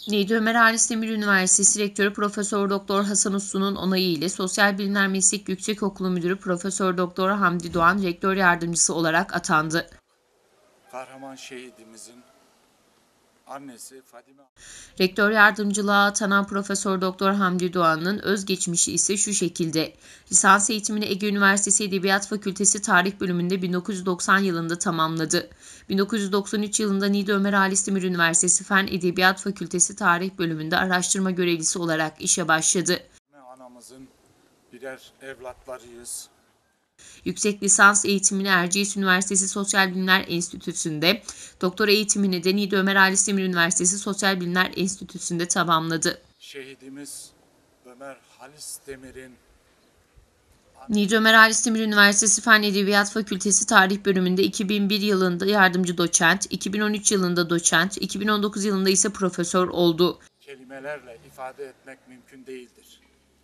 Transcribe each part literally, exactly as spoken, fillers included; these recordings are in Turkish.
Niğde Ömer Halis Demir Üniversitesi Rektörü Profesör Doktor Hasan Uslu'nun onayı ile Sosyal Bilimler Meslek Yüksekokulu Müdürü Profesör Doktor Hamdi Doğan Rektör Yardımcısı olarak atandı. Kahraman şehidimizin annesi Fadime Rektör yardımcılığa atanan Profesör Doktor Hamdi Doğan'ın özgeçmişi ise şu şekilde. Lisans eğitimini Ege Üniversitesi Edebiyat Fakültesi Tarih Bölümünde bin dokuz yüz doksan yılında tamamladı. bin dokuz yüz doksan üç yılında Niğde Ömer Halis Demir Üniversitesi Fen Edebiyat Fakültesi Tarih Bölümünde araştırma görevlisi olarak işe başladı. anamızın birer evlatlarıyız. Yüksek lisans eğitimini Erciyes Üniversitesi Sosyal Bilimler Enstitüsü'nde, doktora eğitimini de Niğde Ömer Halis Demir Üniversitesi Sosyal Bilimler Enstitüsü'nde tamamladı. Şehidimiz Ömer Halis Demir'in Niğde Ömer Halis Demir Üniversitesi Fen Edebiyat Fakültesi Tarih Bölümünde iki bin bir yılında yardımcı doçent, iki bin on üç yılında doçent, iki bin on dokuz yılında ise profesör oldu. kelimelerle ifade etmek mümkün değildir.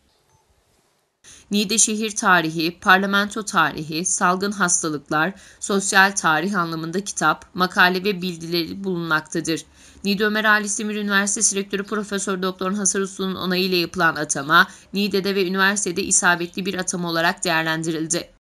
Niğde şehir tarihi, parlamento tarihi, salgın hastalıklar, sosyal tarih anlamında kitap, makale ve bilgileri bulunmaktadır. Niğde Ömer Halis Demir Üniversitesi Rektörü Profesör Doktor Hasan Uslu'nun onayıyla yapılan atama, Niğde'de ve üniversitede isabetli bir atama olarak değerlendirildi.